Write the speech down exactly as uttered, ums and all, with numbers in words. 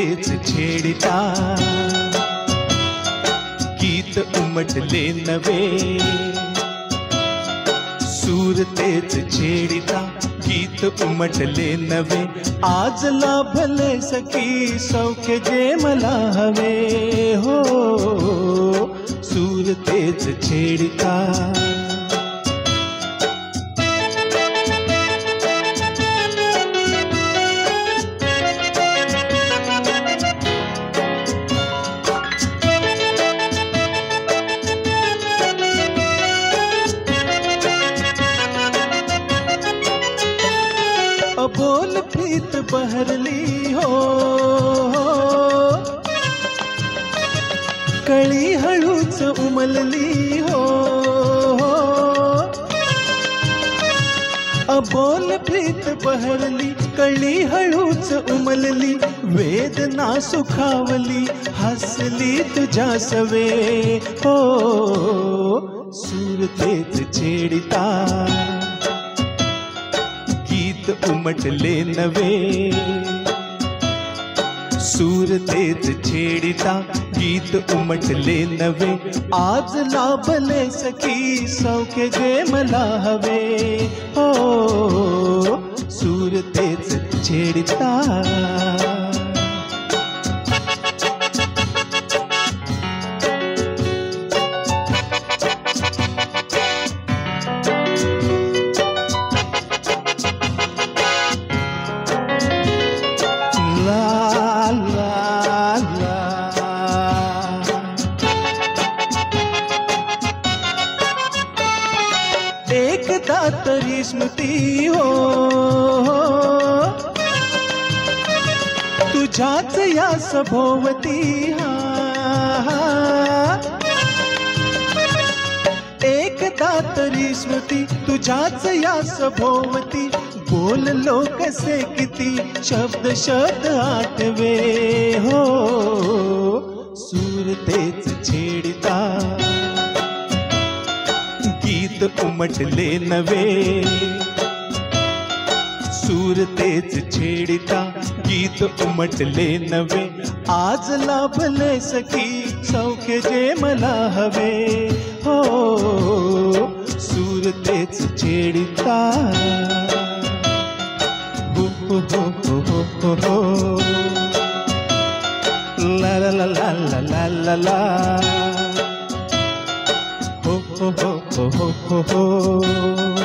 तेच छेडिता गीत उमटले नवे सूर तेच छेडिता गीत उमटले नवे आज लाभले सखी सौख्य जे मला हवे हो सूर तेच छेडिता बोल प्रीत बहरली हो कळी हळूच उमलली हो अबोल प्रीत बहरली कळी हळूच उमलली वेदना सुखावली हसली तुझ्या सवे हो सूर तेच छेडिता गीत उमटले नवे सूर तेच छेडिता गीत उमटले नवे आज लाभले सखी सौख्य जे मला हवे हो सूर तेच छेडिता एकदा तरी स्मृती हो तुझ्याच या सभोवती हा एकदा तरी स्मृती तुझ्याच या सभोवती बोललो कसे किती शब्द शब्द आठवे हो सूर तेच छेडिता गीत उमटले नवे सूर तेच छेडिता गीत उमटले नवे आज लाभले सखी सौख्य जे मला हवे हो सूर तेच छेडिता हो हो हो हो हो हो ला ला ला ला ला ला ला ho ho ho ho ho ho